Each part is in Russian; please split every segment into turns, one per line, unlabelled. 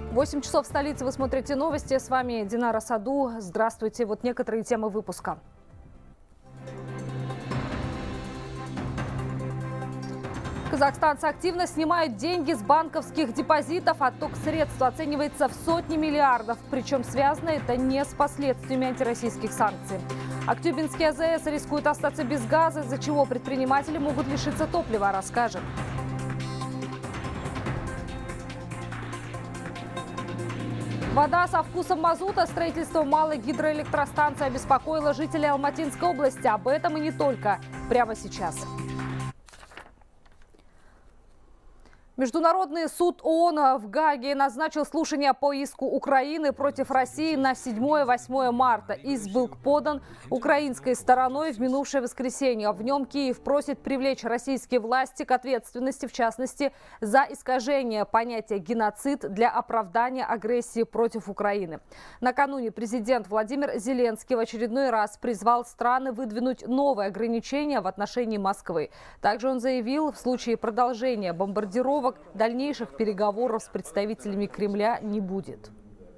8 часов в столице, вы смотрите новости. С вами Динара Саду. Здравствуйте. Вот некоторые темы выпуска. Казахстанцы активно снимают деньги с банковских депозитов. Отток средств оценивается в сотни миллиардов. Причем связано это не с последствиями антироссийских санкций. Актюбинский АЗС рискует остаться без газа, из-за чего предприниматели могут лишиться топлива, расскажем. Вода со вкусом мазута. Строительство малой гидроэлектростанции обеспокоило жителей Алматинской области. Об этом и не только. Прямо сейчас. Международный суд ООН в Гааге назначил слушание по иску Украины против России на 7-8 марта. Иск был подан украинской стороной в минувшее воскресенье. В нем Киев просит привлечь российские власти к ответственности, в частности, за искажение понятия «геноцид» для оправдания агрессии против Украины. Накануне президент Владимир Зеленский в очередной раз призвал страны выдвинуть новые ограничения в отношении Москвы. Также он заявил, в случае продолжения бомбардировок дальнейших переговоров с представителями Кремля не будет.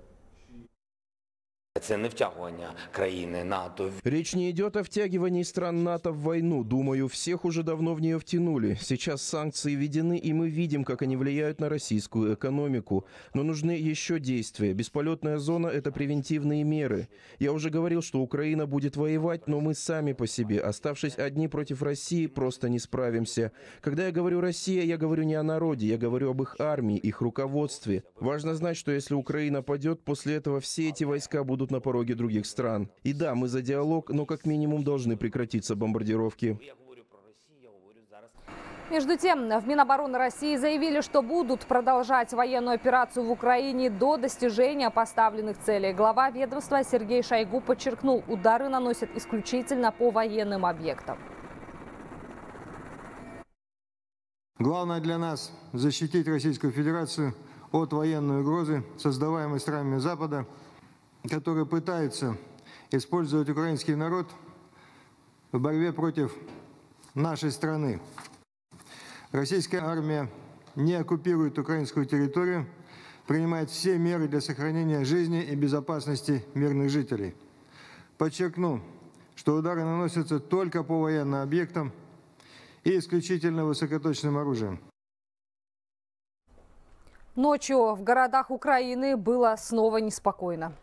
Речь не идет о втягивании стран НАТО в войну. Думаю, всех уже давно в нее втянули. Сейчас санкции введены, и мы видим, как они влияют на российскую экономику. Но нужны еще действия. Бесполетная зона – это превентивные меры. Я уже говорил, что Украина будет воевать, но мы сами по себе, оставшись одни против России, просто не справимся. Когда я говорю «Россия», я говорю не о народе, я говорю об их армии, их руководстве. Важно знать, что если Украина падет, после этого все эти войска будут на пороге других стран. И да, мы за диалог, но как минимум должны прекратиться бомбардировки.
Между тем, в Минобороны России заявили, что будут продолжать военную операцию в Украине до достижения поставленных целей. Глава ведомства Сергей Шойгу подчеркнул, удары наносят исключительно по военным объектам.
Главное для нас – защитить Российскую Федерацию от военной угрозы, создаваемой странами Запада, которые пытаются использовать украинский народ в борьбе против нашей страны. Российская армия не оккупирует украинскую территорию, принимает все меры для сохранения жизни и безопасности мирных жителей. Подчеркну, что удары наносятся только по военным объектам и исключительно высокоточным оружием.
Ночью в городах Украины было снова неспокойно.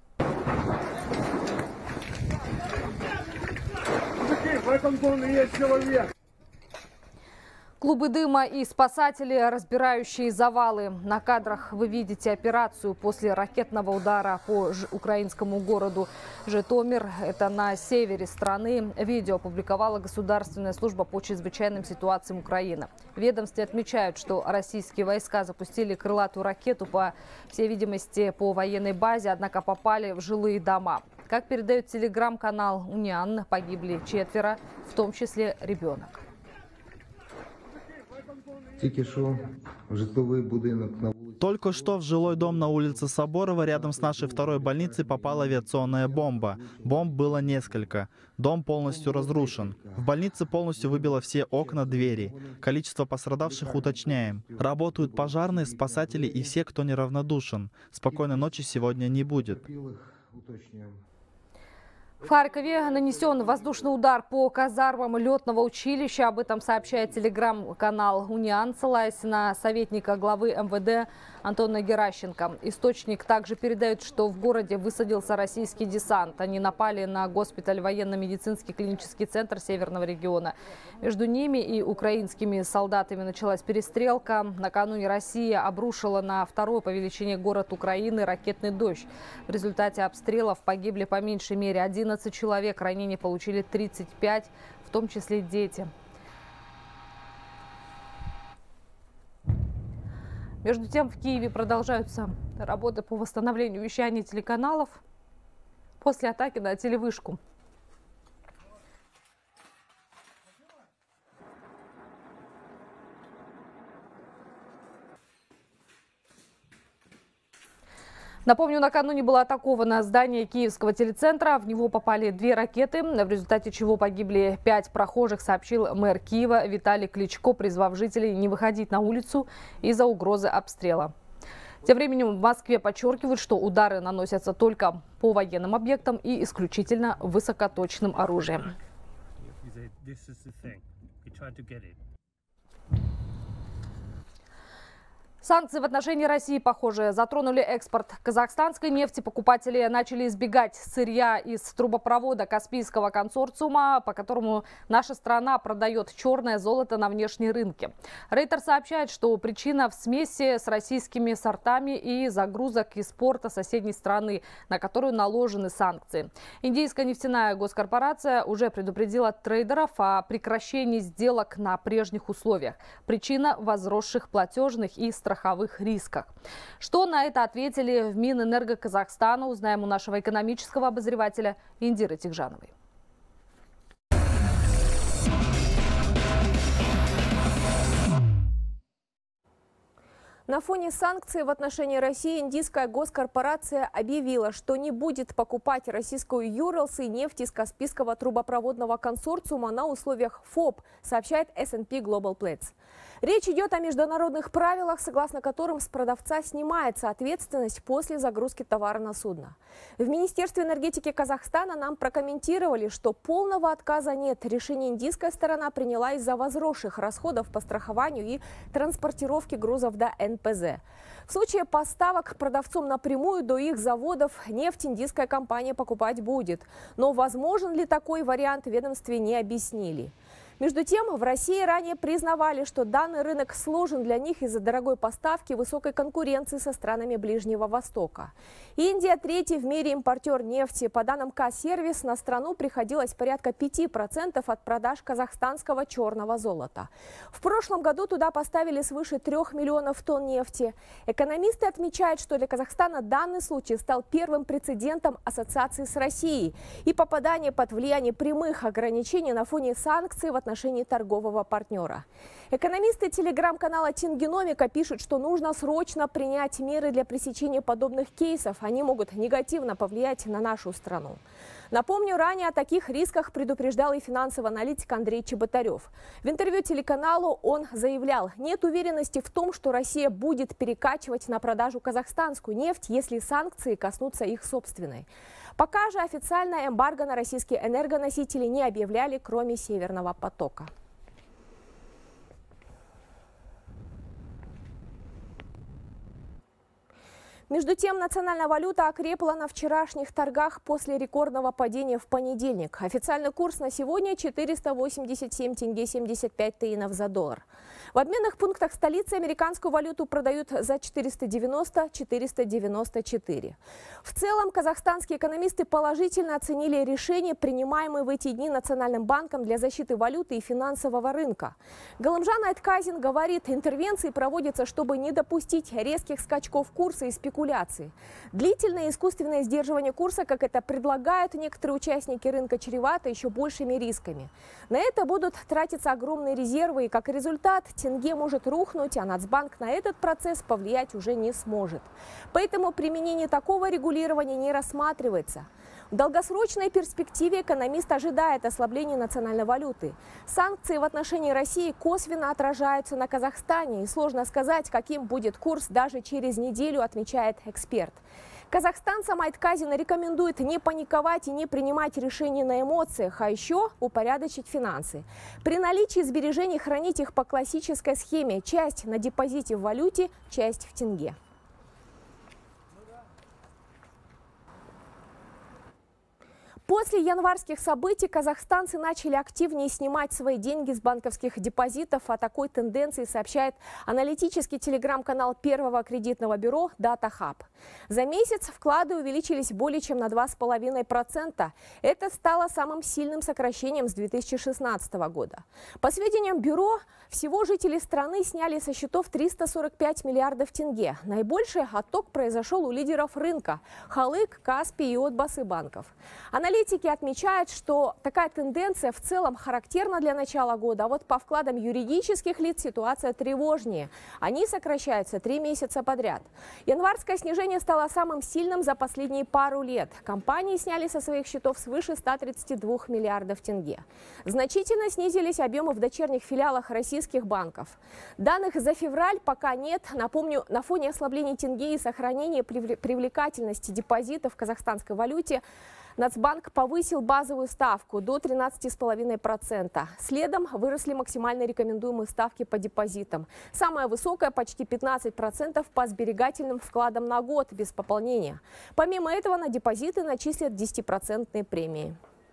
В этом доме есть человек.
Клубы дыма и спасатели, разбирающие завалы. На кадрах вы видите операцию после ракетного удара по украинскому городу Житомир. Это на севере страны. Видео опубликовала Государственная служба по чрезвычайным ситуациям Украины. В ведомстве отмечают, что российские войска запустили крылатую ракету, по всей видимости, по военной базе, однако попали в жилые дома. Как передает телеграм-канал «Униан», погибли 4, в том числе ребенок.
Только что в жилой дом на улице Соборова рядом с нашей второй больницей попала авиационная бомба. Бомб было несколько. Дом полностью разрушен. В больнице полностью выбило все окна, двери. Количество пострадавших уточняем. Работают пожарные, спасатели и все, кто неравнодушен. Спокойной ночи сегодня не будет.
В Харькове нанесен воздушный удар по казармам летного училища. Об этом сообщает телеграм-канал «Униан», ссылаясь на советника главы МВД Антона Геращенко. Источник также передает, что в городе высадился российский десант. Они напали на госпиталь военно-медицинский клинический центр Северного региона. Между ними и украинскими солдатами началась перестрелка. Накануне Россия обрушила на второй по величине город Украины ракетный дождь. В результате обстрелов погибли по меньшей мере 11 человек, ранения получили 35, в том числе дети. Между тем, в Киеве продолжаются работы по восстановлению вещания телеканалов после атаки на телевышку. Напомню, накануне было атаковано здание Киевского телецентра. В него попали 2 ракеты, в результате чего погибли 5 прохожих, сообщил мэр Киева Виталий Кличко, призвав жителей не выходить на улицу из-за угрозы обстрела. Тем временем в Москве подчеркивают, что удары наносятся только по военным объектам и исключительно высокоточным оружием. Санкции в отношении России, похоже, затронули экспорт казахстанской нефти. Покупатели начали избегать сырья из трубопровода Каспийского консорциума, по которому наша страна продает черное золото на внешние рынки. Рейтер сообщает, что причина в смеси с российскими сортами и загрузок из порта соседней страны, на которую наложены санкции. Индийская нефтяная госкорпорация уже предупредила трейдеров о прекращении сделок на прежних условиях. Причина в возросших платежных и страховых рисках. Что на это ответили в Минэнерго Казахстана, узнаем у нашего экономического обозревателя Индиры Тигжановой.
На фоне санкций в отношении России индийская госкорпорация объявила, что не будет покупать российскую Urals и нефть из Каспийского трубопроводного консорциума на условиях ФОП, сообщает S&P Global Platts. Речь идет о международных правилах, согласно которым с продавца снимается ответственность после загрузки товара на судно. В Министерстве энергетики Казахстана нам прокомментировали, что полного отказа нет. Решение индийская сторона приняла из-за возросших расходов по страхованию и транспортировке грузов до НПЗ. В случае поставок продавцом напрямую до их заводов нефть индийская компания покупать будет. Но возможен ли такой вариант, в ведомстве не объяснили. Между тем, в России ранее признавали, что данный рынок сложен для них из-за дорогой поставки и высокой конкуренции со странами Ближнего Востока. Индия – третий в мире импортер нефти. По данным К-сервис, на страну приходилось порядка 5% от продаж казахстанского черного золота. В прошлом году туда поставили свыше 3 миллионов тонн нефти. Экономисты отмечают, что для Казахстана данный случай стал первым прецедентом ассоциации с Россией и попадания под влияние прямых ограничений на фоне санкций в отношении торгового партнера. Экономисты телеграм-канала Тенгеномика пишут, что нужно срочно принять меры для пресечения подобных кейсов. Они могут негативно повлиять на нашу страну. Напомню, ранее о таких рисках предупреждал и финансовый аналитик Андрей Чеботарев. В интервью телеканалу он заявлял, нет уверенности в том, что Россия будет перекачивать на продажу казахстанскую нефть, если санкции коснутся их собственной. Пока же официальное эмбарго на российские энергоносители не объявляли, кроме Северного потока. Между тем, национальная валюта окрепла на вчерашних торгах после рекордного падения в понедельник. Официальный курс на сегодня 487 тенге 75 тиынов за доллар. В обменных пунктах столицы американскую валюту продают за 490-494. В целом, казахстанские экономисты положительно оценили решения, принимаемые в эти дни Национальным банком для защиты валюты и финансового рынка. Галымжан Айтказин говорит, интервенции проводятся, чтобы не допустить резких скачков курса и спекуляций. Длительное искусственное сдерживание курса, как это предлагают некоторые участники рынка, чревато еще большими рисками. На это будут тратиться огромные резервы, и как результат тенге может рухнуть, а Нацбанк на этот процесс повлиять уже не сможет. Поэтому применение такого регулирования не рассматривается. В долгосрочной перспективе экономист ожидает ослабления национальной валюты. Санкции в отношении России косвенно отражаются на Казахстане, и сложно сказать, каким будет курс даже через неделю, отмечает эксперт. Казахстанцам Айтказин рекомендует не паниковать и не принимать решения на эмоциях, а еще упорядочить финансы. При наличии сбережений хранить их по классической схеме. Часть на депозите в валюте, часть в тенге. После январских событий казахстанцы начали активнее снимать свои деньги с банковских депозитов. О такой тенденции сообщает аналитический телеграм-канал первого кредитного бюро DataHub. За месяц вклады увеличились более чем на 2,5%. Это стало самым сильным сокращением с 2016 года. По сведениям бюро, всего жители страны сняли со счетов 345 миллиардов тенге. Наибольший отток произошел у лидеров рынка – Халык, Каспий и Отбасы банков. Аналитики Аналитики отмечают, что такая тенденция в целом характерна для начала года, а вот по вкладам юридических лиц ситуация тревожнее. Они сокращаются 3 месяца подряд. Январское снижение стало самым сильным за последние пару лет. Компании сняли со своих счетов свыше 132 миллиардов тенге. Значительно снизились объемы в дочерних филиалах российских банков. Данных за февраль пока нет. Напомню, на фоне ослабления тенге и сохранения привлекательности депозитов в казахстанской валюте Нацбанк повысил базовую ставку до 13,5%. Следом выросли максимально рекомендуемые ставки по депозитам. Самая высокая – почти 15% по сберегательным вкладам на год без пополнения. Помимо этого на депозиты начислят 10% премии.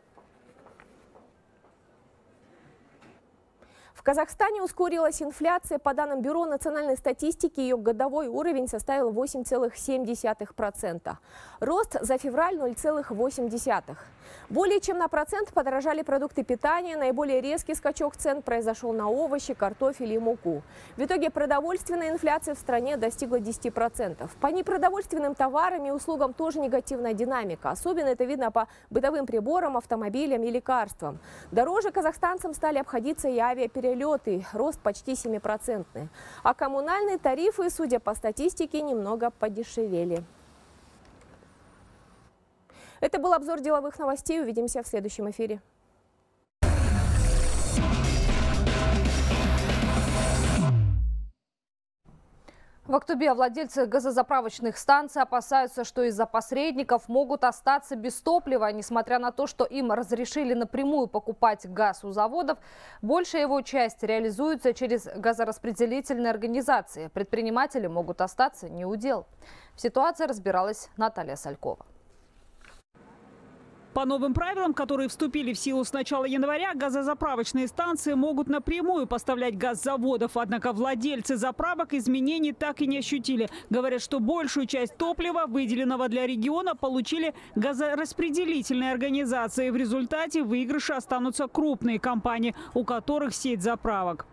В Казахстане ускорилась инфляция. По данным Бюро национальной статистики, ее годовой уровень составил 8,7%. Рост за февраль – 0,8%. Более чем на процент подорожали продукты питания. Наиболее резкий скачок цен произошел на овощи, картофель и муку. В итоге продовольственная инфляция в стране достигла 10%. По непродовольственным товарам и услугам тоже негативная динамика. Особенно это видно по бытовым приборам, автомобилям и лекарствам. Дороже казахстанцам стали обходиться и авиаперелеты. Рост почти 7%. А коммунальные тарифы, судя по статистике, немного подешевели. Это был обзор деловых новостей. Увидимся в следующем эфире.
В Актубе владельцы газозаправочных станций опасаются, что из-за посредников могут остаться без топлива. Несмотря на то, что им разрешили напрямую покупать газ у заводов, большая его часть реализуется через газораспределительные организации. Предприниматели могут остаться не у дел. В ситуации разбиралась Наталья Салькова.
По новым правилам, которые вступили в силу с начала января, газозаправочные станции могут напрямую поставлять газ с заводов. Однако владельцы заправок изменений так и не ощутили. Говорят, что большую часть топлива, выделенного для региона, получили газораспределительные организации. В результате в выигрыше останутся крупные компании, у которых сеть заправок.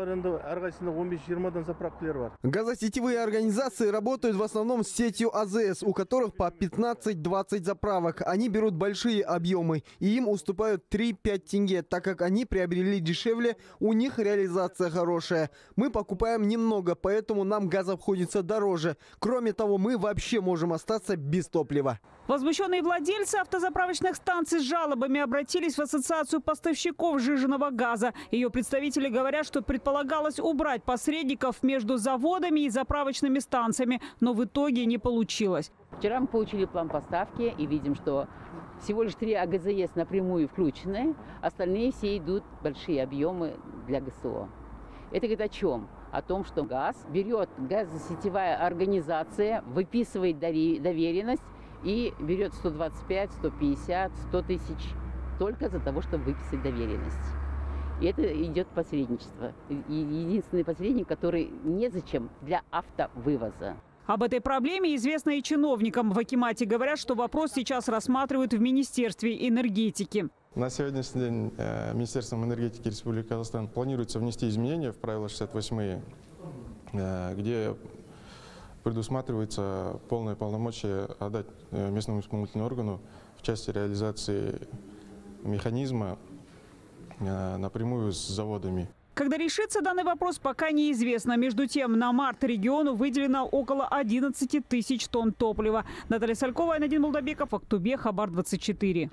Газосетевые организации работают в основном с сетью АЗС, у которых по 15-20 заправок. Они берут большие объемы и им уступают 3-5 тенге, так как они приобрели дешевле, у них реализация хорошая. Мы покупаем немного, поэтому нам газ обходится дороже. Кроме того, мы вообще можем остаться без топлива.
Возмущенные владельцы автозаправочных станций с жалобами обратились в Ассоциацию поставщиков сжиженного газа. Ее представители говорят, что предполагалось убрать посредников между заводами и заправочными станциями, но в итоге не получилось.
Вчера мы получили план поставки и видим, что всего лишь 3 АГЗС напрямую включены, остальные все идут большие объемы для ГСО. Это говорит о чем? О том, что газ берет газосетевая организация, выписывает доверенность, и берет 125, 150, 100 тысяч только за того, чтобы выписать доверенность. И это идет посредничество. И единственный посредник, который незачем для автовывоза.
Об этой проблеме известно и чиновникам. В акимате говорят, что вопрос сейчас рассматривают в Министерстве энергетики.
На сегодняшний день Министерством энергетики Республики Казахстан планируется внести изменения в правила 68, где предусматривается полное полномочие отдать местному исполнительному органу в части реализации механизма напрямую с заводами.
Когда решится данный вопрос, пока неизвестно. Между тем, на март региону выделено около 11 тысяч тонн топлива. Наталья Салькова, Айнадин Молдобеков, Актубе, Хабар 24.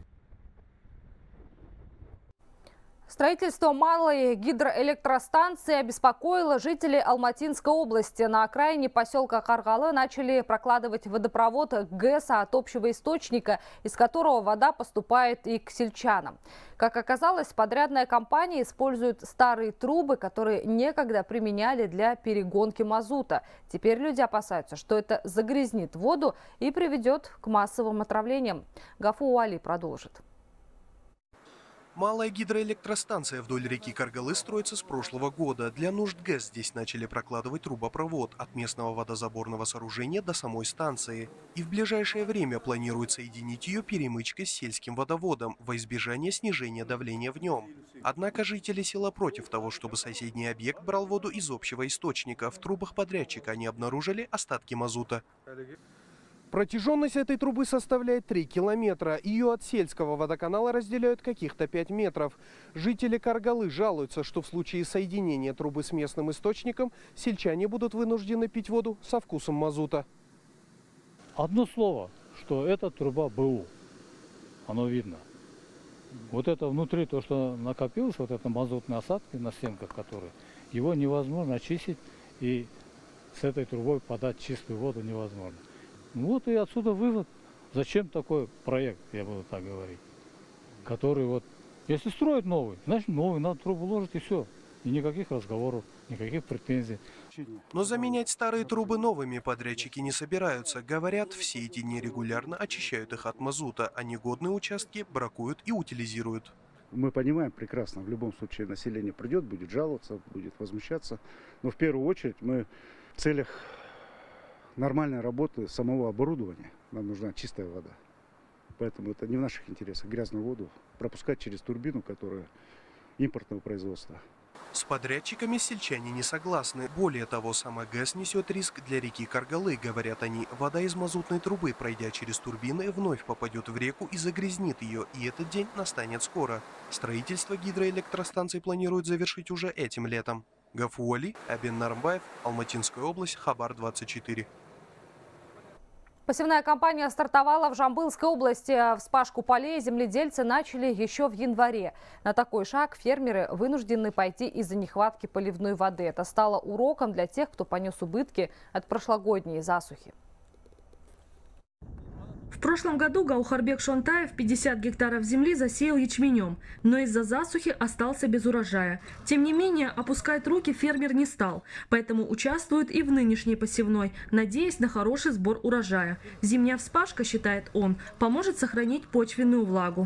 Строительство малой гидроэлектростанции обеспокоило жителей Алматинской области. На окраине поселка Каргалы начали прокладывать водопровод ГЭС от общего источника, из которого вода поступает и к сельчанам. Как оказалось, подрядная компания использует старые трубы, которые некогда применяли для перегонки мазута. Теперь люди опасаются, что это загрязнит воду и приведет к массовым отравлениям. Гафу Уали продолжит.
Малая гидроэлектростанция вдоль реки Каргалы строится с прошлого года. Для нужд ГЭС здесь начали прокладывать трубопровод от местного водозаборного сооружения до самой станции. И в ближайшее время планируют соединить ее перемычкой с сельским водоводом во избежание снижения давления в нем. Однако жители села против того, чтобы соседний объект брал воду из общего источника. В трубах подрядчика они обнаружили остатки мазута. Протяженность этой трубы составляет 3 километра. Ее от сельского водоканала разделяют каких-то 5 метров. Жители Каргалы жалуются, что в случае соединения трубы с местным источником сельчане будут вынуждены пить воду со вкусом мазута.
Одно слово, что это труба БУ. Оно видно. Вот это внутри, то, что накопилось, вот это мазутные осадки на стенках, которые, его невозможно очистить, и с этой трубой подать чистую воду невозможно. Вот и отсюда вывод, зачем такой проект, я буду так говорить, который вот, если строить новый, значит новый, надо трубу ложить и все. И никаких разговоров, никаких претензий.
Но заменять старые трубы новыми подрядчики не собираются. Говорят, все эти дни регулярно очищают их от мазута, а негодные участки бракуют и утилизируют.
Мы понимаем прекрасно, в любом случае население придет, будет жаловаться, будет возмущаться. Но в первую очередь мы в целях нормальной работы самого оборудования, нам нужна чистая вода. Поэтому это не в наших интересах грязную воду пропускать через турбину, которая импортного производства.
С подрядчиками сельчане не согласны. Более того, сама ГЭС несет риск для реки Каргалы. Говорят они, вода из мазутной трубы, пройдя через турбины, вновь попадет в реку и загрязнит ее. И этот день настанет скоро. Строительство гидроэлектростанций планируют завершить уже этим летом. Гафу Али, Абин Нармбаев, Алматинская область, Хабар 24.
Посевная кампания стартовала в Жамбылской области. Вспашку полей земледельцы начали еще в январе. На такой шаг фермеры вынуждены пойти из-за нехватки поливной воды. Это стало уроком для тех, кто понес убытки от прошлогодней засухи.
В прошлом году Гаухарбек Шонтаев 50 гектаров земли засеял ячменем, но из-за засухи остался без урожая. Тем не менее, опускать руки фермер не стал, поэтому участвует и в нынешней посевной, надеясь на хороший сбор урожая. Зимняя вспашка, считает он, поможет сохранить почвенную влагу.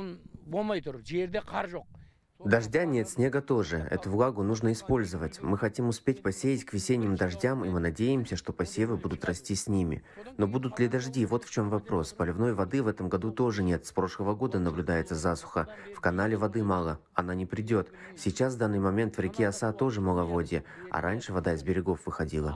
Дождя нет, снега тоже. Эту влагу нужно использовать. Мы хотим успеть посеять к весенним дождям, и мы надеемся, что посевы будут расти с ними. Но будут ли дожди? Вот в чем вопрос. Поливной воды в этом году тоже нет. С прошлого года наблюдается засуха. В канале воды мало. Она не придет. Сейчас в данный момент в реке Оса тоже маловодье, а раньше вода из берегов выходила.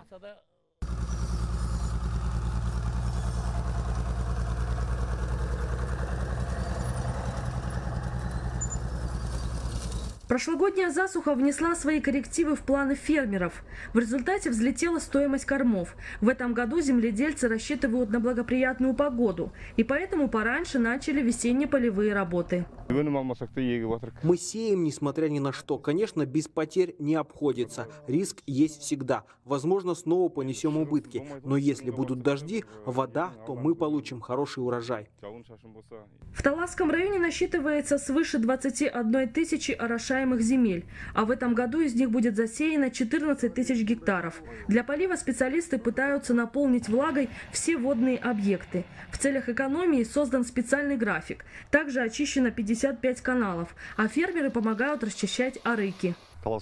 Прошлогодняя засуха внесла свои коррективы в планы фермеров. В результате взлетела стоимость кормов. В этом году земледельцы рассчитывают на благоприятную погоду. И поэтому пораньше начали весенне-полевые работы.
Мы сеем, несмотря ни на что. Конечно, без потерь не обходится. Риск есть всегда. Возможно, снова понесем убытки. Но если будут дожди, вода, то мы получим хороший урожай.
В Таласском районе насчитывается свыше 21 тысячи орошаемых земель, а в этом году из них будет засеяно 14 тысяч гектаров. Для полива специалисты пытаются наполнить влагой все водные объекты. В целях экономии создан специальный график. Также очищено 55 каналов, а фермеры помогают расчищать арыки.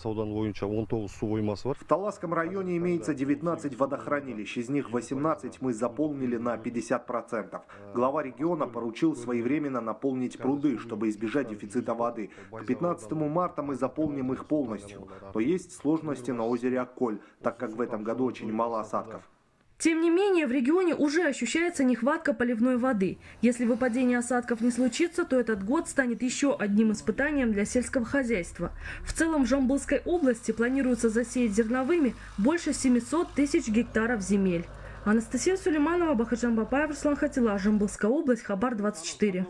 В Таласском районе имеется 19 водохранилищ, из них 18 мы заполнили на 50%. Глава региона поручил своевременно наполнить пруды, чтобы избежать дефицита воды. К 15 марта мы заполним их полностью. Но есть сложности на озере Акколь, так как в этом году очень мало осадков.
Тем не менее, в регионе уже ощущается нехватка поливной воды. Если выпадение осадков не случится, то этот год станет еще одним испытанием для сельского хозяйства. В целом в Жамбылской области планируется засеять зерновыми больше 700 тысяч гектаров земель. Анастасия Сулейманова, Бахаджан Бапаев, Руслан Хатилла, Жамбылская область, Хабар 24.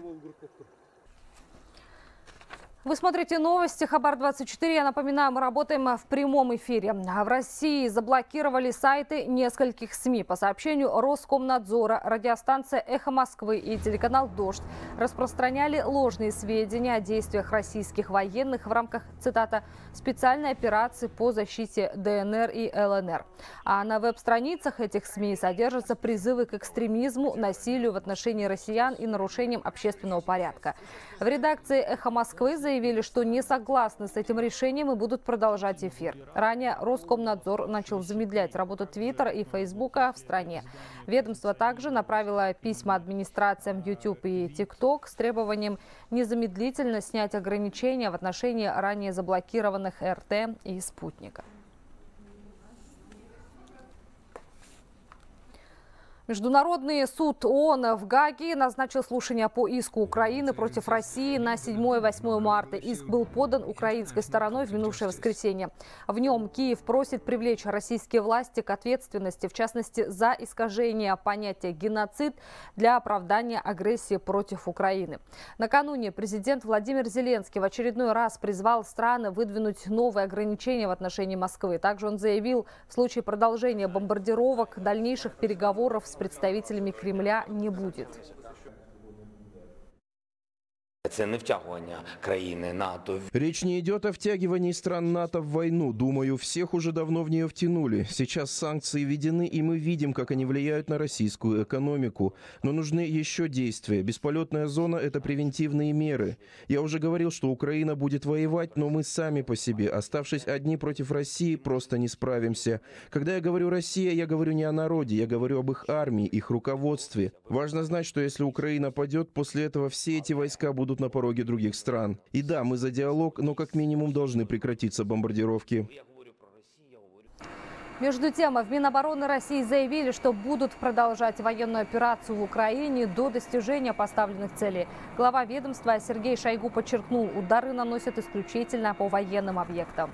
Вы смотрите новости Хабар 24. Я напоминаю, мы работаем в прямом эфире. В России заблокировали сайты нескольких СМИ. По сообщению Роскомнадзора, радиостанция «Эхо Москвы» и телеканал «Дождь» распространяли ложные сведения о действиях российских военных в рамках, цитата, «специальной операции по защите ДНР и ЛНР». А на веб-страницах этих СМИ содержатся призывы к экстремизму, насилию в отношении россиян и нарушениям общественного порядка. В редакции «Эхо Москвы» заявили, что не согласны с этим решением и будут продолжать эфир. Ранее Роскомнадзор начал замедлять работу Твиттера и Фейсбука в стране. Ведомство также направило письма администрациям YouTube и TikTok с требованием незамедлительно снять ограничения в отношении ранее заблокированных РТ и Спутника. Международный суд ООН в Гааге назначил слушание по иску Украины против России на 7-8 марта. Иск был подан украинской стороной в минувшее воскресенье. В нем Киев просит привлечь российские власти к ответственности, в частности, за искажение понятия «геноцид» для оправдания агрессии против Украины. Накануне президент Владимир Зеленский в очередной раз призвал страны выдвинуть новые ограничения в отношении Москвы. Также он заявил, в случае продолжения бомбардировок дальнейших переговоров с представителями Кремля не будет.
Речь не идет о втягивании стран НАТО в войну. Думаю, всех уже давно в нее втянули. Сейчас санкции введены, и мы видим, как они влияют на российскую экономику. Но нужны еще действия. Бесполетная зона – это превентивные меры. Я уже говорил, что Украина будет воевать, но мы сами по себе, оставшись одни против России, просто не справимся. Когда я говорю «Россия», я говорю не о народе, я говорю об их армии, их руководстве. Важно знать, что если Украина падет, после этого все эти войска будут на пороге других стран. И да, мы за диалог, но как минимум должны прекратиться бомбардировки.
Между тем, в Минобороны России заявили, что будут продолжать военную операцию в Украине до достижения поставленных целей. Глава ведомства Сергей Шойгу подчеркнул, удары наносят исключительно по военным объектам.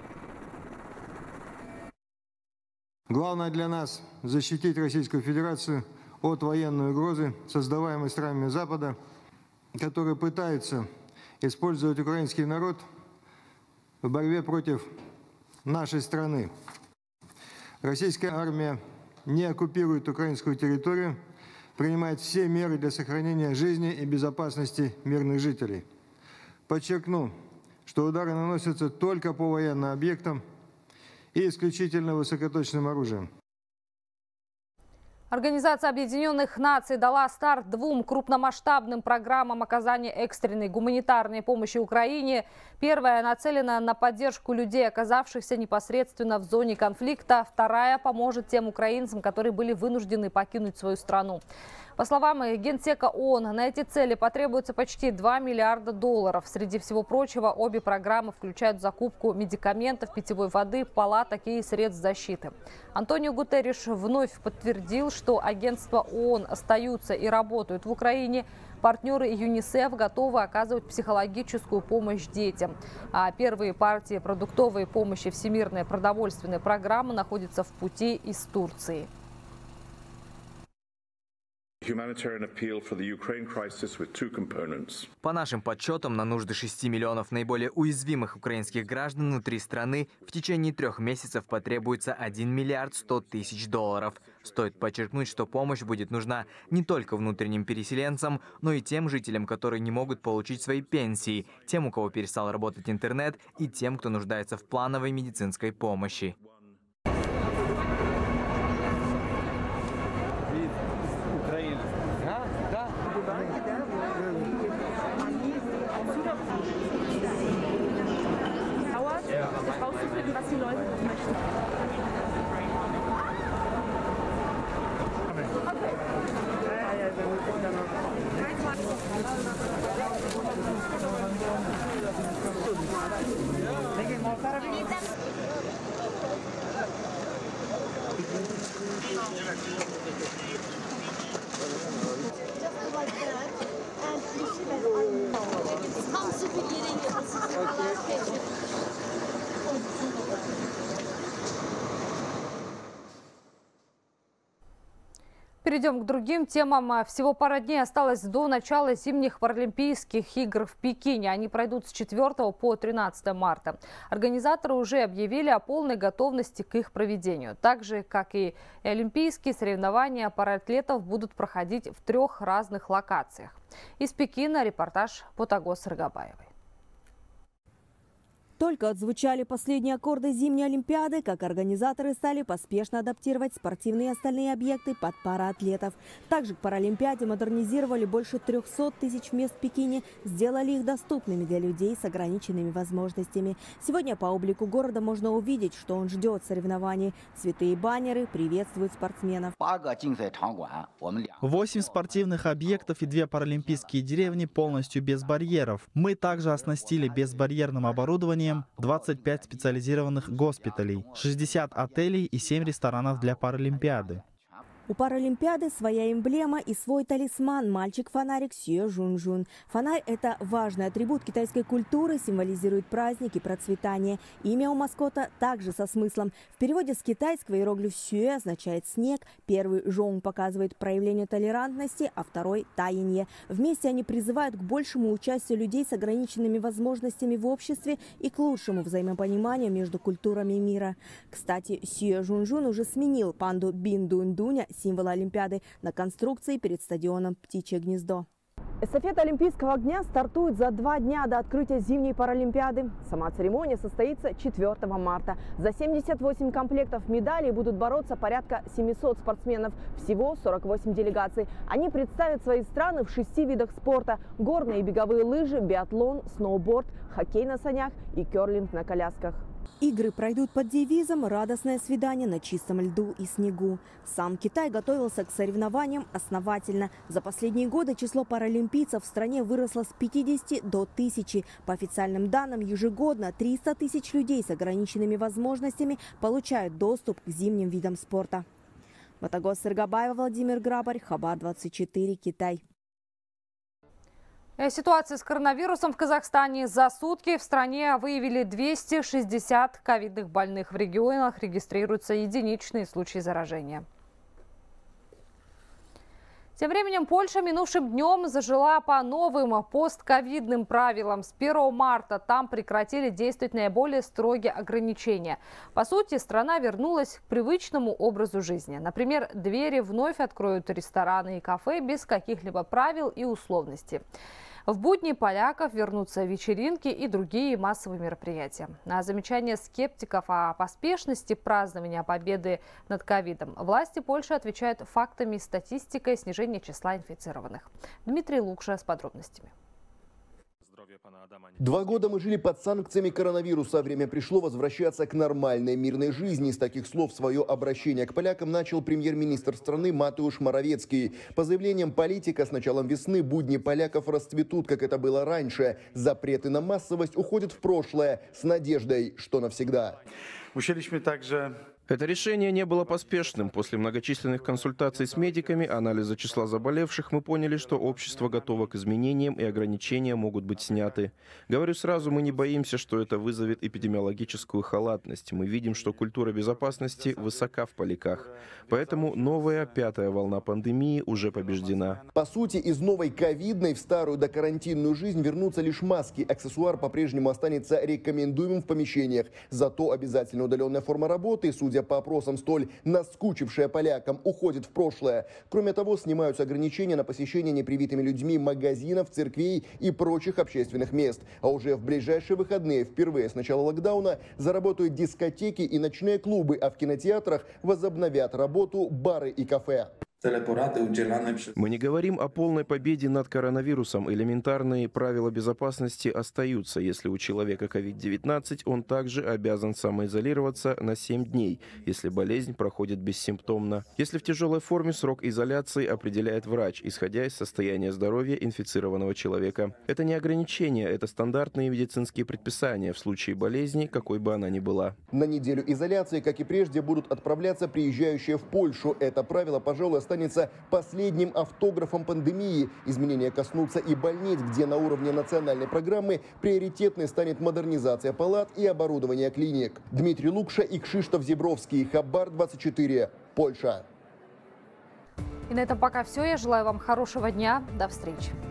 Главное для нас – защитить Российскую Федерацию от военной угрозы, создаваемой странами Запада, которые пытаются использовать украинский народ в борьбе против нашей страны. Российская армия не оккупирует украинскую территорию, принимает все меры для сохранения жизни и безопасности мирных жителей. Подчеркну, что удары наносятся только по военным объектам и исключительно высокоточным оружием.
Организация Объединенных Наций дала старт двум крупномасштабным программам оказания экстренной гуманитарной помощи Украине. Первая нацелена на поддержку людей, оказавшихся непосредственно в зоне конфликта. Вторая поможет тем украинцам, которые были вынуждены покинуть свою страну. По словам Генсека ООН, на эти цели потребуется почти $2 миллиарда. Среди всего прочего, обе программы включают закупку медикаментов, питьевой воды, палаток и средств защиты. Антонио Гутерриш вновь подтвердил, что агентства ООН остаются и работают в Украине. Партнеры ЮНИСЕФ готовы оказывать психологическую помощь детям. А первые партии продуктовой помощи Всемирной продовольственной программы находятся в пути из Турции.
По нашим подсчетам, на нужды 6 миллионов наиболее уязвимых украинских граждан внутри страны в течение 3 месяцев потребуется $1 миллиард 100 тысяч. Стоит подчеркнуть, что помощь будет нужна не только внутренним переселенцам, но и тем жителям, которые не могут получить свои пенсии, тем, у кого перестал работать интернет, и тем, кто нуждается в плановой медицинской помощи.
Перейдем к другим темам. Всего пара дней осталось до начала зимних паралимпийских игр в Пекине. Они пройдут с 4 по 13 марта. Организаторы уже объявили о полной готовности к их проведению. Так же, как и олимпийские соревнования паратлетов будут проходить в 3 разных локациях. Из Пекина репортаж Потагос Рыгабаевой.
Только отзвучали последние аккорды зимней Олимпиады, как организаторы стали поспешно адаптировать спортивные и остальные объекты под параатлетов. Также к Паралимпиаде модернизировали больше 300 тысяч мест в Пекине, сделали их доступными для людей с ограниченными возможностями. Сегодня по облику города можно увидеть, что он ждет соревнований. Цветы и баннеры приветствуют спортсменов.
8 спортивных объектов и 2 паралимпийские деревни полностью без барьеров. Мы также оснастили безбарьерным оборудованием 25 специализированных госпиталей, 60 отелей и 7 ресторанов для Паралимпиады.
У Паралимпиады своя эмблема и свой талисман – мальчик-фонарик Сюэ Жунжун. Фонарь – это важный атрибут китайской культуры, символизирует праздник и процветание. Имя у маскота также со смыслом. В переводе с китайского иероглиф Сюэ означает снег. Первый Жон показывает проявление толерантности, а второй – таяние. Вместе они призывают к большему участию людей с ограниченными возможностями в обществе и к лучшему взаимопониманию между культурами мира. Кстати, Сюэ Жунжун уже сменил панду Биндунь-дуня, символа Олимпиады, на конструкции перед стадионом «Птичье гнездо».
Эстафета Олимпийского огня стартует за 2 дня до открытия зимней Паралимпиады. Сама церемония состоится 4 марта. За 78 комплектов медалей будут бороться порядка 700 спортсменов. Всего 48 делегаций. Они представят свои страны в 6 видах спорта. Горные и беговые лыжи, биатлон, сноуборд, хоккей на санях и керлинг на колясках.
Игры пройдут под девизом «Радостное свидание на чистом льду и снегу». Сам Китай готовился к соревнованиям основательно. За последние годы число паралимпийцев в стране выросло с 50 до 1000. По официальным данным, ежегодно 300 тысяч людей с ограниченными возможностями получают доступ к зимним видам спорта. Батагос Сыргабаева, Владимир Грабарь, Хабар 24, Китай.
Ситуация с коронавирусом в Казахстане. За сутки в стране выявили 260 ковидных больных. В регионах регистрируются единичные случаи заражения. Тем временем Польша минувшим днем зажила по новым постковидным правилам. С 1 марта там прекратили действовать наиболее строгие ограничения. По сути, страна вернулась к привычному образу жизни. Например, двери вновь откроют рестораны и кафе без каких-либо правил и условностей. В будни поляков вернутся вечеринки и другие массовые мероприятия. На замечание скептиков о поспешности празднования победы над ковидом власти Польши отвечают фактами и статистикой снижения числа инфицированных. Дмитрий Лукша с подробностями.
2 года мы жили под санкциями коронавируса. Время пришло возвращаться к нормальной мирной жизни. С таких слов свое обращение к полякам начал премьер-министр страны Матeusz Morawiecki. По заявлениям политика, с началом весны будни поляков расцветут, как это было раньше. Запреты на массовость уходят в прошлое с надеждой, что навсегда.
Это решение не было поспешным. После многочисленных консультаций с медиками, анализа числа заболевших, мы поняли, что общество готово к изменениям и ограничения могут быть сняты. Говорю сразу, мы не боимся, что это вызовет эпидемиологическую халатность. Мы видим, что культура безопасности высока в поляках. Поэтому новая 5-я волна пандемии уже побеждена.
По сути, из новой ковидной в старую докарантинную жизнь вернутся лишь маски. Аксессуар по-прежнему останется рекомендуемым в помещениях. Зато обязательно удаленная форма работы, судя по опросам, столь наскучившая полякам, уходит в прошлое. Кроме того, снимаются ограничения на посещение непривитыми людьми магазинов, церквей и прочих общественных мест. А уже в ближайшие выходные, впервые с начала локдауна, заработают дискотеки и ночные клубы, а в кинотеатрах возобновят работу бары и кафе.
Мы не говорим о полной победе над коронавирусом. Элементарные правила безопасности остаются. Если у человека COVID-19, он также обязан самоизолироваться на 7 дней, если болезнь проходит бессимптомно. Если в тяжелой форме, срок изоляции определяет врач, исходя из состояния здоровья инфицированного человека. Это не ограничения, это стандартные медицинские предписания в случае болезни, какой бы она ни была.
На неделю изоляции, как и прежде, будут отправляться приезжающие в Польшу. Это правило, пожалуй, останется последним автографом пандемии. Изменения коснутся и больниц, где на уровне национальной программы приоритетной станет модернизация палат и оборудование клиник. Дмитрий Лукша и Кшиштоф Зебровский. Хабар 24. Польша.
И на этом пока все. Я желаю вам хорошего дня. До встречи.